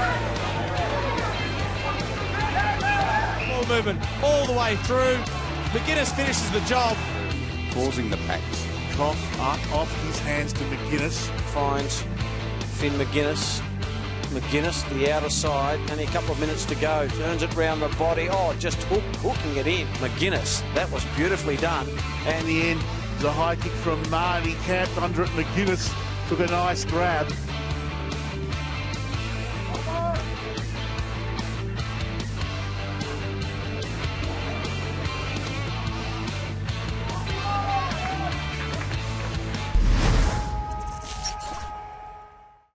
Ball movement all the way through. Maginness finishes the job. Causing the packs. Cough up off his hands to Maginness. Finds Finn Maginness. Maginness, the outer side, only a couple of minutes to go. Turns it round the body. Oh, just hooking it in. Maginness, that was beautifully done. And in the end, the high kick from Marty, camped under it. Maginness took a nice grab.